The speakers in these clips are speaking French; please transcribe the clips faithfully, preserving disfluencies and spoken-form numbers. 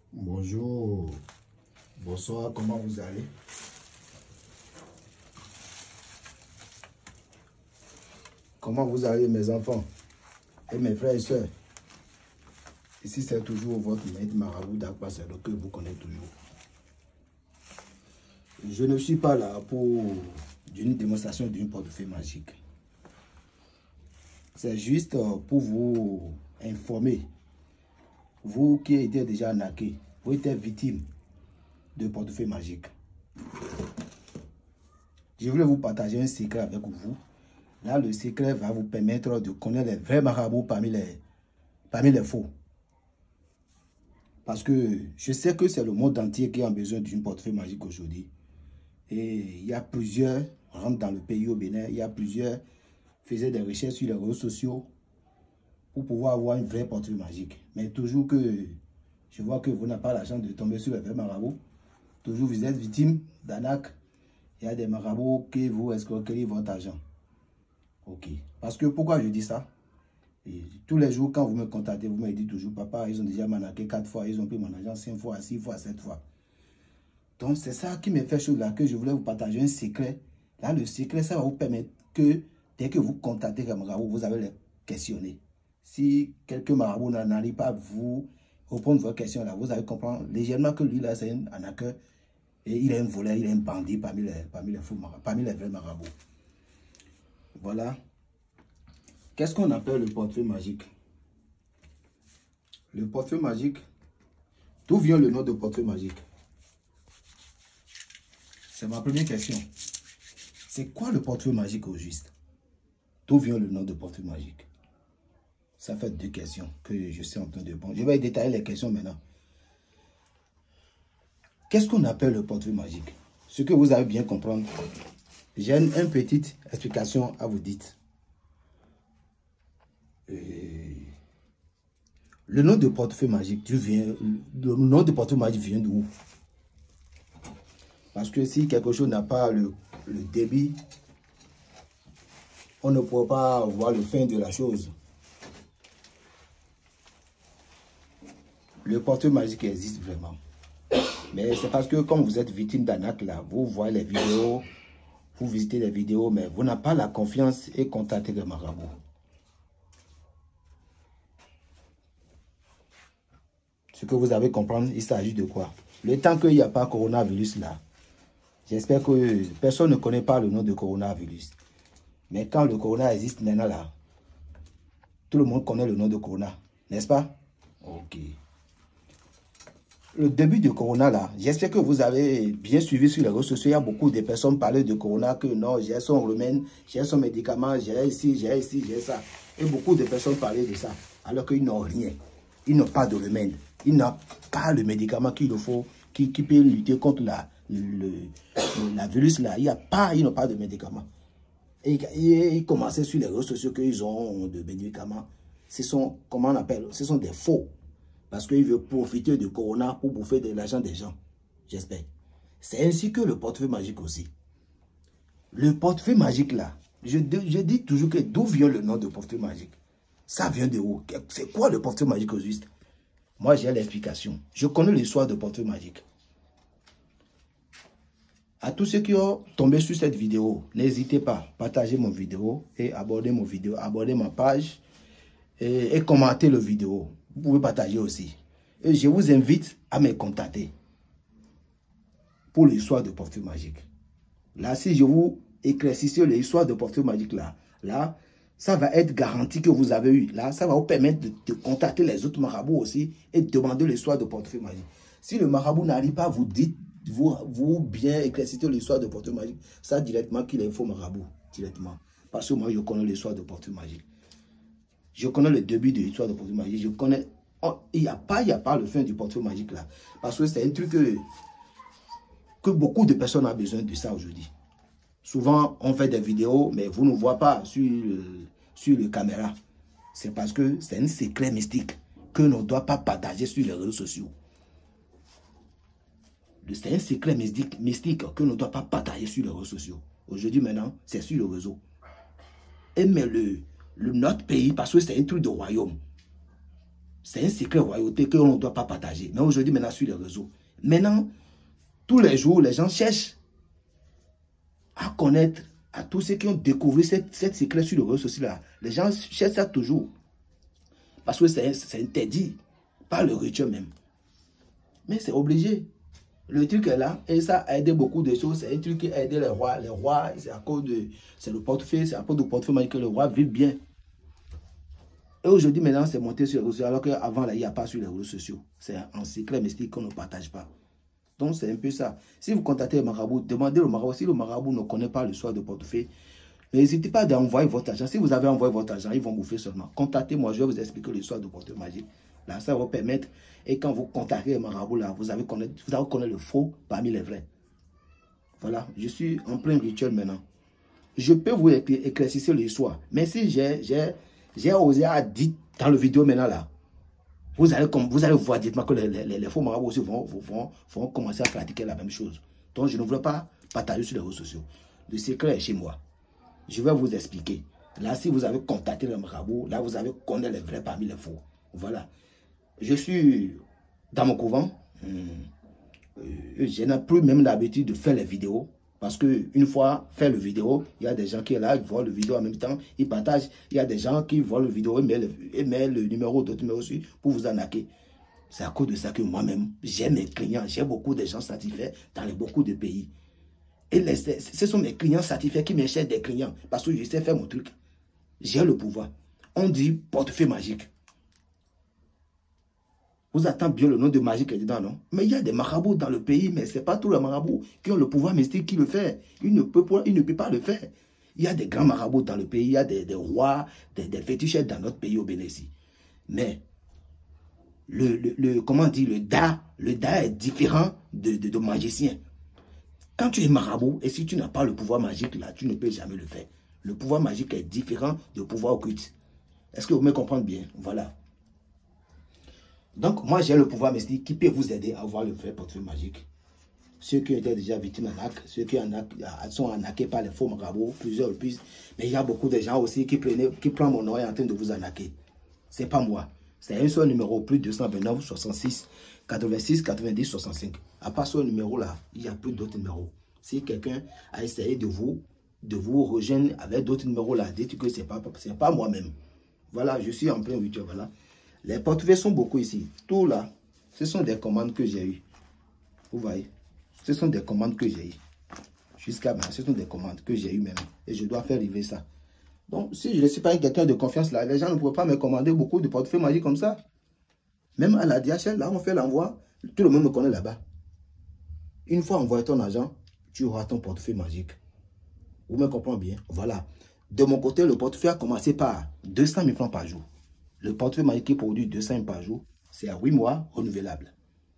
Bonjour, bonsoir, comment vous allez? Comment vous allez mes enfants et mes frères et sœurs? Ici c'est toujours votre maître marabout d'Akwa Sedo que vous connaissez toujours. Je ne suis pas là pour une démonstration d'une portefeuille magique. C'est juste pour vous informer. Vous qui étiez déjà arnaqué, vous étiez victime de portefeuille magique. Je voulais vous partager un secret avec vous. Là, le secret va vous permettre de connaître les vrais marabouts parmi les, parmi les faux. Parce que je sais que c'est le monde entier qui a besoin d'une portefeuille magique aujourd'hui. Et il y a plusieurs, on rentre dans le pays au Bénin, il y a plusieurs qui faisaient des recherches sur les réseaux sociaux pour pouvoir avoir une vraie portefeuille magique. Mais toujours que je vois que vous n'avez pas la chance de tomber sur les vrais marabouts, toujours vous êtes victime d'arnaque. Il y a des marabouts qui vous escroqueront votre argent. Ok. Parce que pourquoi je dis ça? Et tous les jours, quand vous me contactez, vous me dites toujours, papa, ils ont déjà m'arnaqué quatre fois, ils ont pris mon argent cinq fois, six fois, sept fois. Donc, c'est ça qui me fait chose là, que je voulais vous partager un secret. Là, le secret, ça va vous permettre que, dès que vous contactez un marabout, vous allez les questionner. Si quelqu'un marabout n'arrive pas à vous répondre vos questions là, vous allez comprendre légèrement que lui là, c'est un arnaqueur. Et il est un voleur, il est un bandit parmi les, parmi les faux marabouts, parmi les vrais marabouts. Voilà. Qu'est-ce qu'on appelle le portefeuille magique? Le portefeuille magique, d'où vient le nom de portefeuille magique? C'est ma première question. C'est quoi le portefeuille magique au juste? D'où vient le nom de portefeuille magique? Ça fait deux questions que je suis en train de... Bon, je vais détailler les questions maintenant. Qu'est-ce qu'on appelle le portefeuille magique? Ce que vous avez bien comprendre. J'ai une, une petite explication à vous dire. Euh, le nom de portefeuille magique, tu viens, le nom de portefeuille magique vient d'où? Parce que si quelque chose n'a pas le, le débit, on ne pourra pas voir le fin de la chose. Le portefeuille magique existe vraiment. Mais c'est parce que comme vous êtes victime d'arnaque là, vous voyez les vidéos, vous visitez les vidéos, mais vous n'avez pas la confiance et contactez le marabout. Ce que vous avez compris, il s'agit de quoi? Le temps qu'il n'y a pas coronavirus là, j'espère que personne ne connaît pas le nom de coronavirus. Mais quand le corona existe maintenant là, tout le monde connaît le nom de corona, n'est-ce pas? Ok. Le début de corona là, j'espère que vous avez bien suivi sur les réseaux sociaux. Il y a beaucoup de personnes qui parlaient de corona, que non, j'ai son remède, j'ai son médicament, j'ai ici, j'ai ici, j'ai ça. Et beaucoup de personnes parlaient de ça, alors qu'ils n'ont rien. Ils n'ont pas de remède. Ils n'ont pas le médicament qu'il faut, qui, qui peut lutter contre la, le, le, la virus là. Il n'y a pas, ils n'ont pas de médicament. Et, et ils commençaient sur les réseaux sociaux qu'ils ont de médicaments. Ce sont, comment on appelle, ce sont des faux. Parce qu'ils veulent profiter de corona pour bouffer de l'argent des gens. J'espère. C'est ainsi que le portefeuille magique aussi. Le portefeuille magique là, je, je dis toujours que d'où vient le nom de portefeuille magique? Ça vient de où? C'est quoi le portefeuille magique au juste? Moi j'ai l'explication. Je connais l'histoire de portefeuille magique. À tous ceux qui ont tombé sur cette vidéo, n'hésitez pas, partagez mon vidéo et abonnez mon vidéo, abonnez ma page et, et commentez le vidéo. Vous pouvez partager aussi. Et je vous invite à me contacter pour l'histoire de portefeuille magique. Là, si je vous éclaircissez l'histoire de portefeuille magique, là, là, ça va être garanti que vous avez eu. Là, ça va vous permettre de, de contacter les autres marabouts aussi et de demander l'histoire de portefeuille magique. Si le marabout n'arrive pas à vous dire, vous, vous bien éclaircissez l'histoire de portefeuille magique, ça directement qu'il est un faux marabout. Directement. Parce que moi, je connais l'histoire de portefeuille magique. Je connais le début de l'histoire de portefeuille magique. Je connais... Oh, il n'y a pas, il n'y a pas le fin du portefeuille magique là. Parce que c'est un truc que, que beaucoup de personnes ont besoin de ça aujourd'hui. Souvent, on fait des vidéos, mais vous ne voyez pas sur, euh, sur le caméra. C'est parce que c'est un secret mystique que l'on ne doit pas partager sur les réseaux sociaux. C'est un secret mystique, mystique que l'on ne doit pas partager sur les réseaux sociaux. Aujourd'hui, maintenant, c'est sur le réseau. Et mais le... Le, notre pays, parce que c'est un truc de royaume. C'est un secret royauté qu'on ne doit pas partager. Mais aujourd'hui, maintenant, sur les réseaux. Maintenant, tous les jours, les gens cherchent à connaître, à tous ceux qui ont découvert cette, cette secret sur le réseau social. Les gens cherchent ça toujours. Parce que c'est interdit. Pas le rituel même. Mais c'est obligé. Le truc est là. Et ça a aidé beaucoup de choses. C'est un truc qui a aidé les rois. Les rois, c'est à cause de... C'est le portefeuille. C'est à cause du portefeuille magique que le roi vit bien. Et aujourd'hui, maintenant, c'est monté sur les réseaux sociaux. Alors qu'avant, là, il n'y a pas sur les réseaux sociaux. C'est un secret mystique qu'on ne partage pas. Donc, c'est un peu ça. Si vous contactez le marabout, demandez au marabout. Si le marabout ne connaît pas le soir de portefeuille, n'hésitez pas à envoyer votre argent. Si vous avez envoyé votre argent, ils vont bouffer seulement. Contactez-moi, je vais vous expliquer le soir de portefeuille magique. Là, ça va vous permettre. Et quand vous contactez le marabout, là, vous allez connaître, vous allez connaître le faux parmi les vrais. Voilà, je suis en plein rituel maintenant. Je peux vous éclaircir le soir. Mais si j'ai osé à dire dans le vidéo maintenant là, vous allez, vous allez voir directement que les, les, les faux marabouts aussi vont, vont, vont commencer à pratiquer la même chose. Donc je ne voulais pas partager sur les réseaux sociaux. Le secret est chez moi. Je vais vous expliquer. Là, si vous avez contacté le marabout, là, vous avez connaître les vrais parmi les faux. Voilà. Je suis dans mon couvent. Euh, je n'ai plus même l'habitude de faire les vidéos. Parce qu'une fois fait le vidéo, il y a des gens qui sont là, ils voient le vidéo en même temps, ils partagent. Il y a des gens qui voient le vidéo et mettent le, et mettent le numéro d'autres numéros aussi pour vous arnaquer. C'est à cause de ça que moi-même, j'ai mes clients, j'ai beaucoup de gens satisfaits dans les, beaucoup de pays. Et les, ce sont mes clients satisfaits qui m'achètent des clients parce que je sais faire mon truc. J'ai le pouvoir. On dit portefeuille magique. Vous attendez bien le nom de magique qui est dedans, non? Mais il y a des marabouts dans le pays, mais ce n'est pas tous les marabouts qui ont le pouvoir mystique qui le fait. Ils ne peuvent pas, ils ne peuvent pas le faire. Il y a des grands marabouts dans le pays, il y a des, des rois, des, des féticheurs dans notre pays au Bénin. Mais, le, le, le, comment dire, le da, le da est différent de, de, de magicien. Quand tu es marabout, et si tu n'as pas le pouvoir magique, là, tu ne peux jamais le faire. Le pouvoir magique est différent du pouvoir occulte. Est-ce que vous me comprenez bien? Voilà. Donc, moi, j'ai le pouvoir mystique qui peut vous aider à avoir le vrai portefeuille magique. Ceux qui étaient déjà victimes d'arnaque, ceux qui sont arnaqués par les faux marabouts, plusieurs plus. Mais il y a beaucoup de gens aussi qui prennent, qui prennent mon nom et en train de vous arnaquer. Ce n'est pas moi. C'est un seul numéro, plus deux cent vingt-neuf, soixante-six, quatre-vingt-six, quatre-vingt-dix, soixante-cinq. À part ce numéro-là, il n'y a plus d'autres numéros. Si quelqu'un a essayé de vous, de vous rejoindre avec d'autres numéros-là, dites que ce n'est pas, pas moi-même. Voilà, je suis en plein rituel, voilà. Les portefeuilles sont beaucoup ici. Tout là, ce sont des commandes que j'ai eues. Vous voyez, ce sont des commandes que j'ai eues. Jusqu'à maintenant, ce sont des commandes que j'ai eues maintenant. Et je dois faire arriver ça. Donc, si je ne suis pas quelqu'un de confiance là, les gens ne pourraient pas me commander beaucoup de portefeuilles magiques comme ça. Même à la D H L, là, on fait l'envoi. Tout le monde me connaît là-bas. Une fois envoyé ton argent, tu auras ton portefeuille magique. Vous me comprenez bien? Voilà. De mon côté, le portefeuille a commencé par deux cent mille francs par jour. Le portefeuille magique qui produit deux cents par jour, c'est à huit mois renouvelable.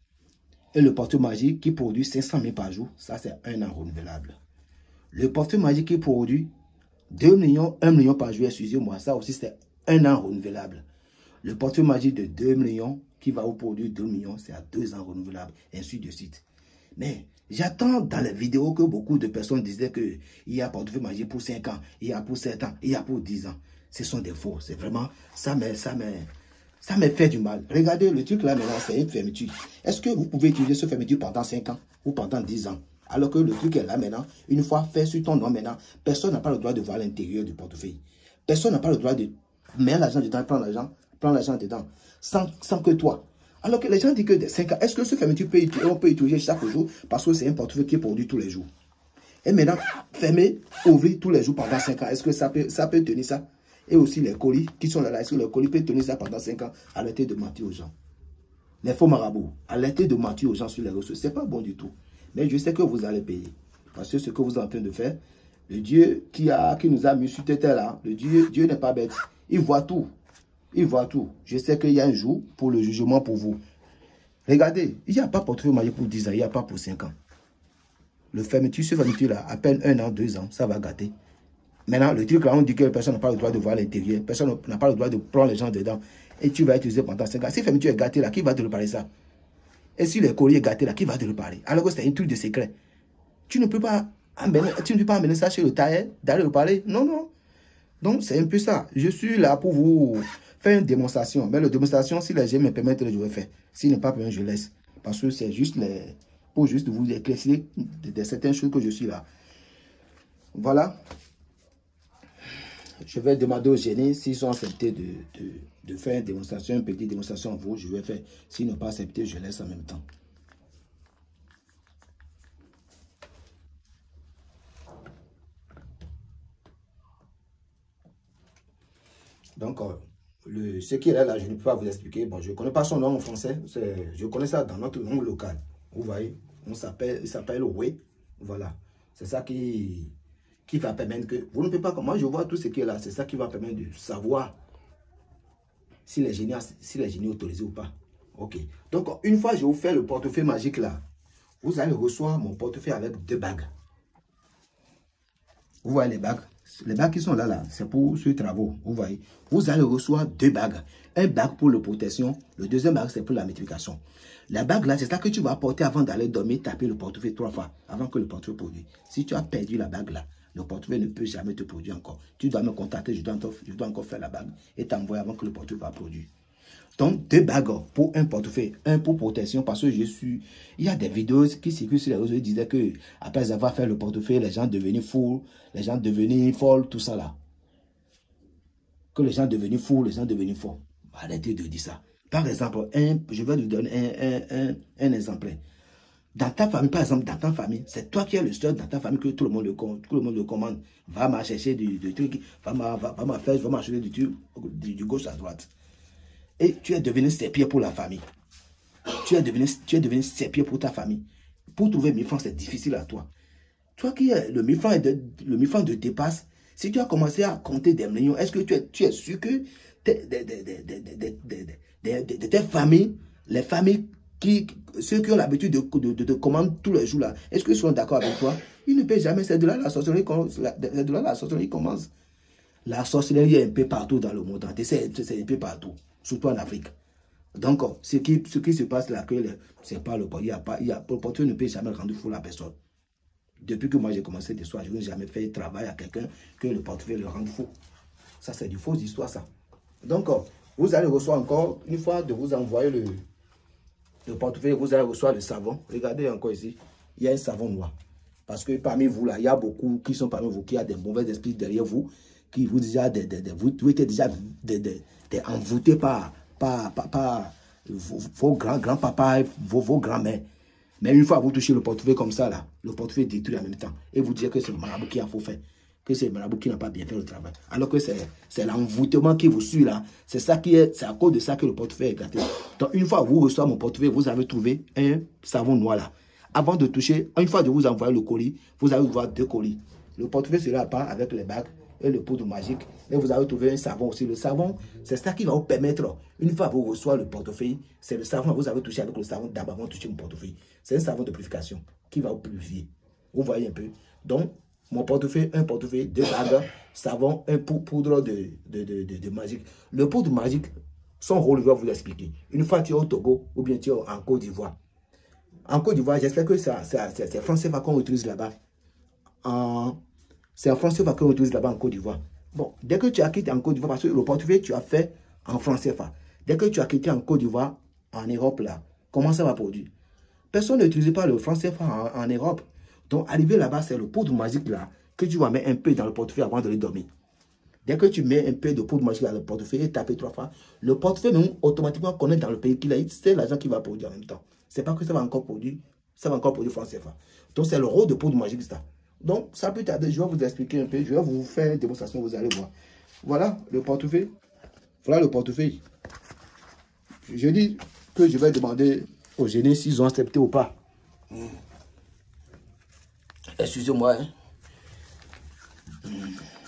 Et le portefeuille magique qui produit cinq cent mille par jour, ça c'est un an renouvelable. Le portefeuille magique qui produit deux millions, un million par jour, excusez-moi, ça aussi c'est un an renouvelable. Le portefeuille magique de deux millions qui va vous produire deux millions, c'est à deux ans renouvelable, ainsi de suite. Mais j'attends dans les vidéos que beaucoup de personnes disaient qu'il y a portefeuille magique pour cinq ans, il y a pour sept ans, il y a pour dix ans. Ce sont des faux. C'est vraiment, ça me, ça me, ça me fait du mal. Regardez, le truc là maintenant, c'est une fermeture. Est-ce que vous pouvez utiliser ce fermeture pendant cinq ans ou pendant dix ans? Alors que le truc est là maintenant, une fois fait sur ton nom maintenant, personne n'a pas le droit de voir l'intérieur du portefeuille. Personne n'a pas le droit de mettre l'argent dedans, prendre l'argent, prendre l'argent dedans, sans, sans que toi. Alors que les gens disent que des cinq ans, est-ce que ce fermeture peut, on peut utiliser chaque jour parce que c'est un portefeuille qui est produit tous les jours? Et maintenant, fermer, ouvrir tous les jours pendant cinq ans, est-ce que ça peut, ça peut tenir ça? Et aussi les colis qui sont là, est-ce que les colis peuvent tenir ça pendant cinq ans? Arrêtez de mentir aux gens. Les faux marabouts, arrêtez de mentir aux gens sur les réseaux. Ce n'est pas bon du tout. Mais je sais que vous allez payer. Parce que ce que vous êtes en train de faire, le Dieu qui, a, qui nous a mis sur cette terre-là, le Dieu, Dieu n'est pas bête. Il voit tout. Il voit tout. Je sais qu'il y a un jour pour le jugement pour vous. Regardez, il n'y a pas portefeuille magique pour dix ans, il n'y a pas pour cinq ans. Le fermeture, ce fermeture là, à peine un an, deux ans, ça va gâter. Maintenant, le truc là, on dit que personne n'a pas le droit de voir l'intérieur. Personne n'a pas le droit de prendre les gens dedans. Et tu vas utiliser pendant cinq ans. Si fermeture est gâté là, qui va te réparer ça? Et si le colis est gâté là, qui va te réparer? Alors que c'est un truc de secret. Tu ne peux pas amener, tu ne peux pas amener ça chez le tailleur, d'aller le parler. Non, non. Donc, c'est un peu ça. Je suis là pour vous fais une démonstration. Mais la démonstration, si les gens me permettent, je vais faire. S'ils ne pas permis, je laisse. Parce que c'est juste les, pour juste vous éclaircir de, de certaines choses que je suis là. Voilà. Je vais demander aux génies s'ils sont acceptés de, de, de faire une démonstration, une petite démonstration en vous, je vais faire. S'ils n'ont pas accepté, je laisse en même temps. Donc, euh, le, ce qui est là, là, je ne peux pas vous expliquer. Bon, je ne connais pas son nom en français. Je connais ça dans notre langue locale. Vous voyez, on s'appelle, il s'appelle Oué. Voilà. C'est ça qui, qui va permettre que... Vous ne pouvez pas... Moi, je vois tout ce qui est là. C'est ça qui va permettre de savoir si les génies, si les génies autorisés ou pas. OK. Donc, une fois je vous fais le portefeuille magique là, vous allez recevoir mon portefeuille avec deux bagues. Vous voyez les bagues? Les bagues qui sont là, là, c'est pour ce travaux. Vous voyez? Vous allez recevoir deux bagues. Un bague pour la protection. Le deuxième bague, c'est pour la multiplication. La bague là, c'est ça que tu vas porter avant d'aller dormir, taper le portefeuille trois fois, avant que le portefeuille produise. Si tu as perdu la bague là, le portefeuille ne peut jamais te produire encore. Tu dois me contacter, je dois, je dois encore faire la bague et t'envoyer avant que le portefeuille va produire. Donc, deux bagues pour un portefeuille. Un pour protection, parce que je suis... Il y a des vidéos qui circulent sur les réseaux qui disaient que après avoir fait le portefeuille, les gens devenaient fous, les gens devenaient folles, tout ça là. Que les gens devenaient fous, les gens devenaient fous. Arrêtez de dire ça. Par exemple, un, je vais vous donner un, un, un, un exemple. Dans ta famille, par exemple, dans ta famille, c'est toi qui es le seul dans ta famille que tout le monde le, tout le, monde le commande. Va m'en chercher du, du truc, va m'en va, va faire, va m'acheter du truc, du, du gauche à droite. Et tu es devenu serpier pour la famille. Tu es devenu, tu es devenu serpier pour ta famille. Pour trouver mille francs, c'est difficile à toi. Toi qui es le mille francs de, le mille francs de dépasse, si tu as commencé à compter des millions, est-ce que tu es, tu es sûr que de tes familles, les familles, qui, ceux qui ont l'habitude de, de, de, de commander tous les jours là, est-ce qu'ils sont d'accord avec toi? Ils ne paient jamais. C'est de là la sorcellerie, de là la sorcellerie commence. La sorcellerie est un peu partout dans le monde entier. C'est un peu partout, surtout en Afrique. Donc, ce qui, ce qui se passe là, c'est pas le portefeuille. Il y a pas, il y a, le portefeuille ne peut jamais rendre fou la personne. Depuis que moi j'ai commencé des soirs, je n'ai jamais fait travail à quelqu'un que le portefeuille le rende fou. Ça, c'est du faux histoire, ça. Donc, vous allez recevoir encore, une fois de vous envoyer le, le portefeuille, vous allez recevoir le savon. Regardez encore ici, il y a un savon noir. Parce que parmi vous, là, il y a beaucoup qui sont parmi vous, qui ont des mauvais esprits derrière vous, qui vous déjà, des, des, des, vous, vous êtes déjà des, des, des envoûtés par, par, par, par vos, vos grands-papas, vos, vos grands-mères. Mais une fois vous touchez le portefeuille comme ça, là, le portefeuille détruit en même temps. Et vous dites que c'est le marabout qui a faux fait. Que c'est le marabout qui n'a pas bien fait le travail. Alors que c'est l'envoûtement qui vous suit là. C'est ça qui est, c'est à cause de ça que le portefeuille est gâté. Donc une fois vous recevez mon portefeuille, vous avez trouvé un savon noir là. Avant de toucher, une fois de vous envoyer le colis, vous allez voir deux colis. Le portefeuille sera à part avec les bagues et le poudre magique. Et vous allez trouver un savon aussi. Le savon, c'est ça qui va vous permettre, une fois que vous recevez le portefeuille, c'est le savon, vous avez touché avec le savon d'abord avant de toucher mon portefeuille. C'est un savon de purification qui va vous purifier. Vous voyez un peu. Donc, mon portefeuille, un portefeuille, deux bagues, savon, un poudre de, de, de, de, de magique. Le poudre magique, son rôle, je vais vous l'expliquer. Une fois tu es au Togo ou bien tu es en Côte d'Ivoire. En Côte d'Ivoire, j'espère que c'est français qu'on utilise là-bas. C'est en français qu'on utilise là-bas en Côte d'Ivoire. Bon, dès que tu as quitté en Côte d'Ivoire, parce que le portefeuille, tu as fait en français. Dès que tu as quitté en Côte d'Ivoire, en Europe, là, comment ça va produire? Personne n'utilise pas le français en, en Europe. Donc, arrivé là-bas, c'est le poudre magique là, que tu vas mettre un peu dans le portefeuille avant de le dormir. Dès que tu mets un peu de poudre magique dans le portefeuille et taper trois fois, le portefeuille même automatiquement connaît dans le pays qu'il a, c'est l'argent qui va produire en même temps. C'est pas que ça va encore produire, ça va encore produire français. Donc, c'est le rôle de poudre magique ça. Donc, ça peut tarder, je vais vous expliquer un peu, je vais vous faire une démonstration, vous allez voir. Voilà le portefeuille. Voilà le portefeuille. Je dis que je vais demander aux génies s'ils ont accepté ou pas. Mmh. Excusez-moi. Hein. Mmh.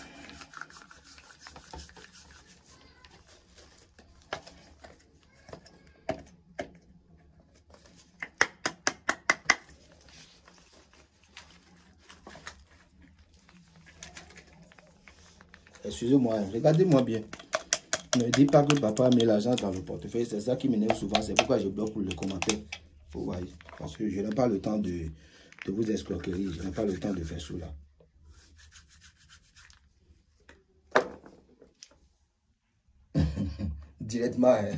Excusez-moi, regardez-moi bien. Ne dis pas que papa met l'argent dans le portefeuille. C'est ça qui m'énerve souvent. C'est pourquoi je bloque pour le commentaire. Vous voyez. Parce que je n'ai pas le temps de, de vous escroquerie. Je n'ai pas le temps de faire cela. directement. Hein.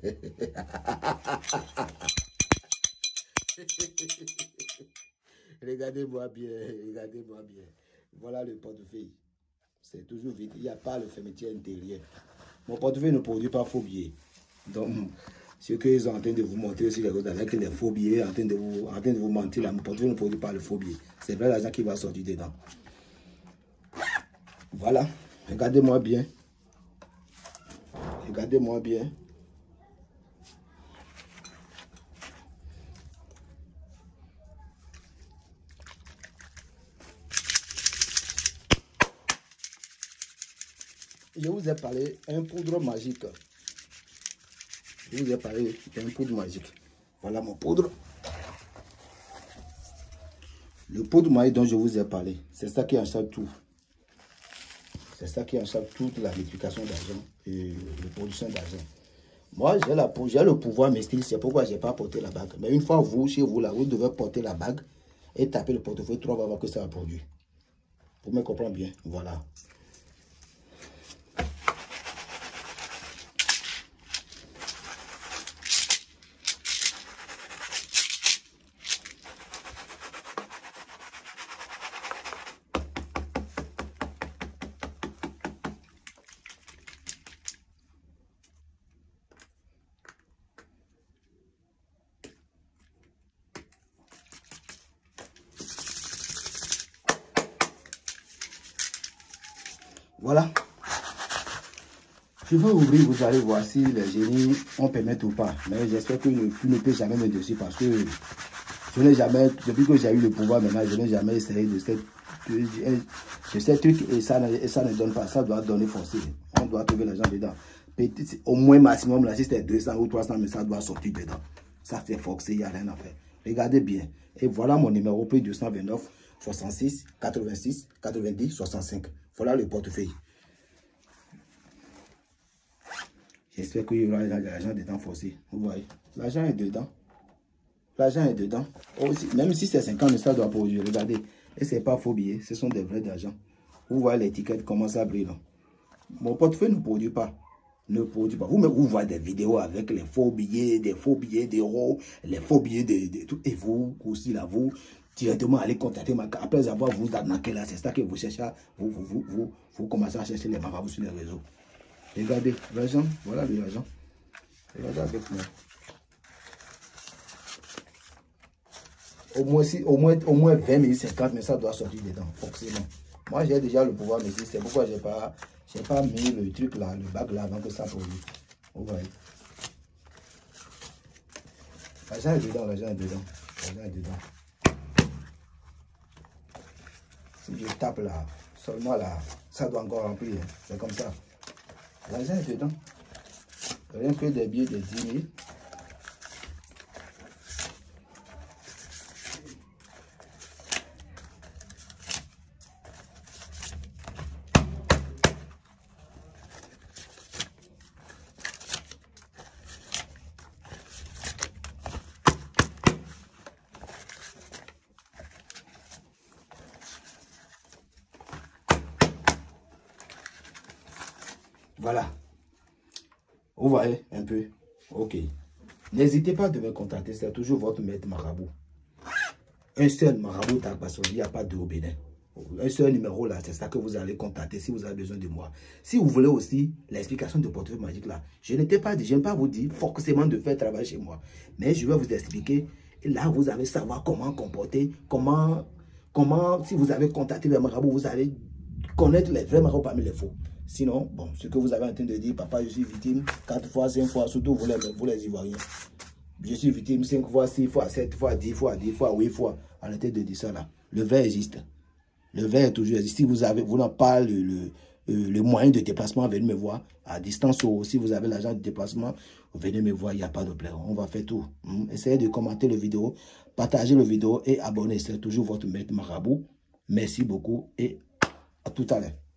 Regardez-moi bien, regardez-moi bien. Voilà le portefeuille. C'est toujours vide. Il n'y a pas le fermeture intérieur. Mon portefeuille ne produit pas faux billets. Donc, ce qu'ils sont en train de vous montrer aussi, les autres, avec les faux billets, en train de vous, en train de vous mentir, là, mon portefeuille ne produit pas le faux billet. C'est vrai l'argent qui va sortir dedans. Voilà. Regardez-moi bien. Regardez-moi bien. Je vous ai parlé d'un poudre magique. Je vous ai parlé d'un poudre magique. Voilà mon poudre. Le poudre magique dont je vous ai parlé, c'est ça qui enchaîne tout. C'est ça qui enchaîne toute la multiplication d'argent et la production d'argent. Moi, j'ai le pouvoir, mais c'est pourquoi je n'ai pas porté la bague. Mais une fois vous, chez vous, là, vous devez porter la bague et taper le portefeuille trois, on va voir que ça va produire. Vous me comprenez bien. Voilà. Voilà. Je vais ouvrir, vous allez voir si les génies ont permis ou pas. Mais j'espère que tu ne peux jamais me dessus parce que je n'ai jamais, depuis que j'ai eu le pouvoir maintenant, je n'ai jamais essayé de cette, de, de ces trucs et ça, et ça ne donne pas. Ça doit donner forcé. On doit trouver l'argent dedans. Au moins maximum, là, si c'était deux cents ou trois cents, mais ça doit sortir dedans. Ça fait forcé, il n'y a rien à faire. Regardez bien. Et voilà mon numéro P deux cent vingt-neuf, soixante-six, quatre-vingt-six, quatre-vingt-dix, soixante-cinq. Voilà le portefeuille. J'espère qu'il y aura de l'argent dedans forcé. Vous voyez, l'argent est dedans. L'argent est dedans. Aussi, même si c'est cinquante, ça doit produire. Regardez. Et ce n'est pas faux billets. Ce sont des vrais d'argent. Vous voyez l'étiquette, comment ça brille. Non? Mon portefeuille ne produit pas. Ne produit pas. Vous, vous voyez des vidéos avec les faux billets, des faux billets d'euros, les faux billets de, de tout. Et vous aussi, là, vous, directement, allez contacter ma carte. Après avoir vous arnaqué là, c'est ça que vous cherchez. Vous, vous, vous, vous, vous commencez à chercher les marabouts sur les réseaux. Regardez, l'argent, voilà l'argent. Regardez avec moi. Au moins, si, au moins, au moins vingt mille cinquante, mais ça doit sortir dedans, forcément. Moi, j'ai déjà le pouvoir, mais c'est pourquoi je n'ai pas, pas mis le truc là, le bac là, avant que ça produise. Vous voyez. L'argent est dedans, l'argent est dedans. L'argent est dedans. Si je tape là, seulement là, ça doit encore remplir. C'est comme ça. L'argent est dedans. Rien que des billets de dix mille. Voilà. Vous voyez un peu. Ok. N'hésitez pas de me contacter. C'est toujours votre maître marabout. Un seul marabout à Bassoli. Il n'y a pas deux au Bénin. Un seul numéro là. C'est ça que vous allez contacter si vous avez besoin de moi. Si vous voulez aussi l'explication de portefeuille magique là. Je n'étais pas dit. Je n'aime pas vous dire forcément de faire travail chez moi. Mais je vais vous expliquer. Et là, vous allez savoir comment comporter. Comment, comment si vous avez contacté les marabouts, vous allez connaître les vrais marabouts parmi les faux. Sinon, bon, ce que vous avez en train de dire, papa, je suis victime quatre fois, cinq fois, surtout vous les, vous les Ivoiriens. Je suis victime cinq fois, six fois, sept fois, dix fois, dix fois, huit fois. Arrêtez de dire ça là. Le vrai existe. Le vrai est toujours existe. Si vous avez, vous n'avez pas le, le, le moyen de déplacement, venez me voir. À distance, ou si vous avez l'argent de déplacement, venez me voir, il n'y a pas de problème. On va faire tout. Hum. Essayez de commenter la vidéo, partager la vidéo et abonnez. C'est toujours votre maître marabout. Merci beaucoup et à tout à l'heure.